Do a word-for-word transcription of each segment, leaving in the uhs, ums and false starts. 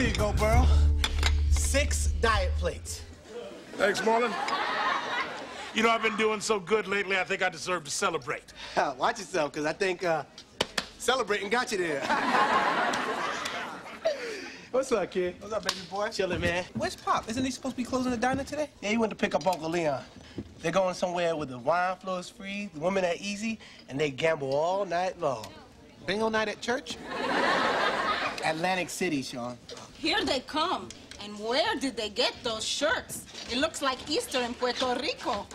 Here you go, Burl. Six diet plates. Thanks, Marlon. You know, I've been doing so good lately, I think I deserve to celebrate. Watch yourself, because I think uh, celebrating got you there. What's up, kid? What's up, baby boy? Chillin', man. Where's Pop? Isn't he supposed to be closing the diner today? Yeah, he went to pick up Uncle Leon. They're going somewhere where the wine flow is free, the women are easy, and they gamble all night long. Bingo night at church? Atlantic City, Shawn. Here they come. And where did they get those shirts? It looks like Easter in Puerto Rico.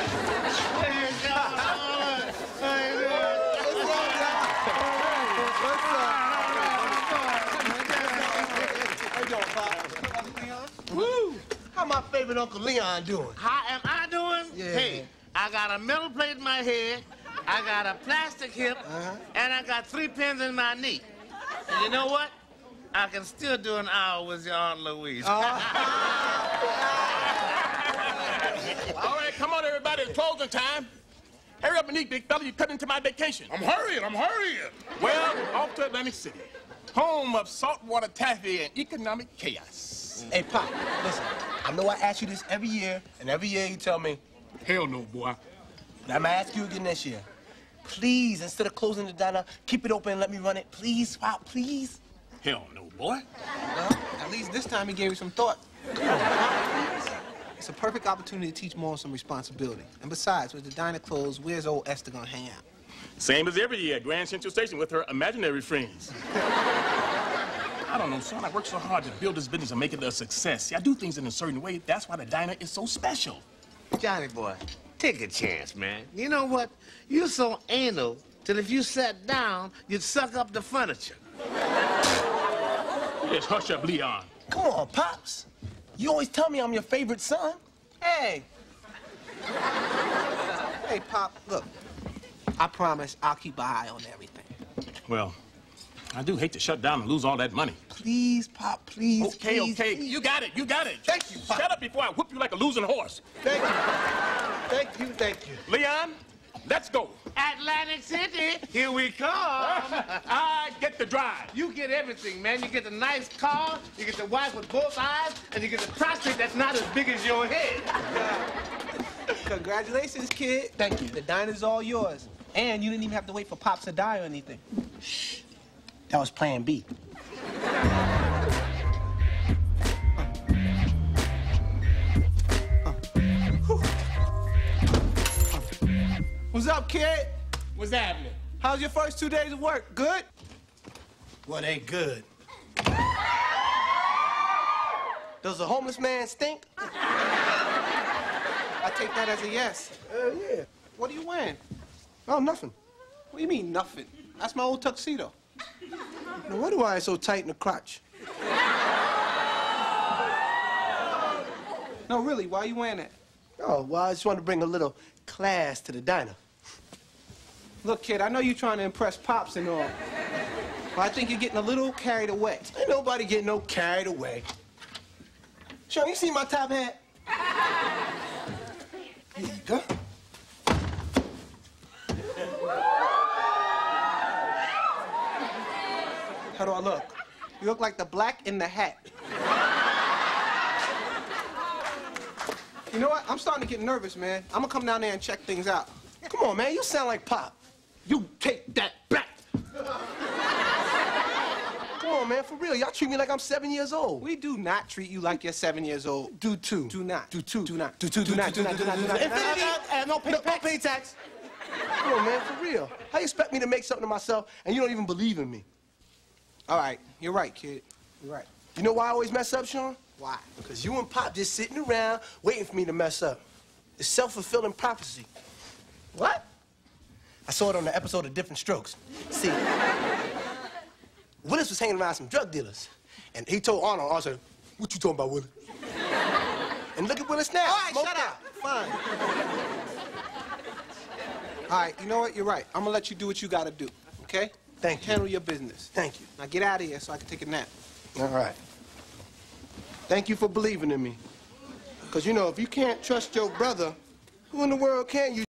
Woo! How my favorite Uncle Leon doing? How am I doing? Yeah. Hey, I got a metal plate in my head, I got a plastic hip, Uh-huh. and I got three pins in my knee. And you know what? I can still do an hour with your Aunt Louise. All right, come on, everybody. It's closing time. Hurry up and eat, big fella. You're cutting into my vacation. I'm hurrying, I'm hurrying. Well, off to Atlantic City, home of saltwater taffy and economic chaos. Hey, Pop, listen. I know I ask you this every year, and every year you tell me, Hell no, boy. but I'm gonna ask you again this year. Please, instead of closing the diner, keep it open and let me run it. Please, Pop, please. Hell no, boy. Well, at least this time he gave you some thought. It's a perfect opportunity to teach more some responsibility. And besides, with the diner closed, where's old Esther gonna hang out? Same as every year at Grand Central Station with her imaginary friends. I don't know, son. I worked so hard to build this business and make it a success. See, I do things in a certain way. That's why the diner is so special. Johnny boy, take a chance, man. You know what? You're so anal till if you sat down, you'd suck up the furniture. Just hush up, Leon. Come on, Pops. You always tell me I'm your favorite son. Hey! Hey, Pop, look. I promise I'll keep an eye on everything. Well, I do hate to shut down and lose all that money. Please, Pop, please, Okay, please, okay. please. You got it, you got it. Thank you, Pop. Shut up before I whip you like a losing horse. Thank you. Thank you, thank you. Leon, let's go. Atlantic City, here we come. I get the drive. You get everything, man. You get the nice car, you get the wife with both eyes, and you get the prostate that's not as big as your head. Congratulations, kid. Thank you. The diner's all yours. And you didn't even have to wait for Pops to die or anything. Shh. That was plan B. What's up, kid? What's happening? How's your first two days of work? Good? Well, they good. Does a homeless man stink? I take that as a yes. Uh, yeah. What are you wearing? Oh, nothing. What do you mean, nothing? That's my old tuxedo. No wonder why it's so tight in the crotch. No, really, why are you wearing that? Oh, well, I just want to bring a little class to the diner. Look, kid, I know you're trying to impress Pops and all. But I think you're getting a little carried away. Ain't nobody getting no carried away. Shawn, you see my top hat? Here you go. How do I look? You look like the black in the hat. You know what? I'm starting to get nervous, man. I'm gonna come down there and check things out. Come on, man, you sound like Pop. You take that back. Come on, man, for real. Y'all treat me like I'm seven years old. We do not treat you like you're seven years old. Do two. Do not. Do two. Do not. Do two. Do not. Do not. Do not. Do not. Infinity. Uh, no pay No, tax. don't pay tax. Come on, man, for real. How you expect me to make something of myself and you don't even believe in me? All right. You're right, kid. You're right. You know why I always mess up, Shawn? Why? Because you and Pop just sitting around waiting for me to mess up. It's self-fulfilling prophecy. What? I saw it on the episode of Different Strokes. See, Willis was hanging around some drug dealers, and he told Arnold, I said, what you talking about, Willis? And look at Willis now. All right, smoked shut out. up. Fine. All right, you know what? You're right. I'm gonna let you do what you gotta do, okay? Thank you. Handle your business. Thank you. Now get out of here so I can take a nap. All right. Thank you for believing in me. Because, you know, if you can't trust your brother, who in the world can you?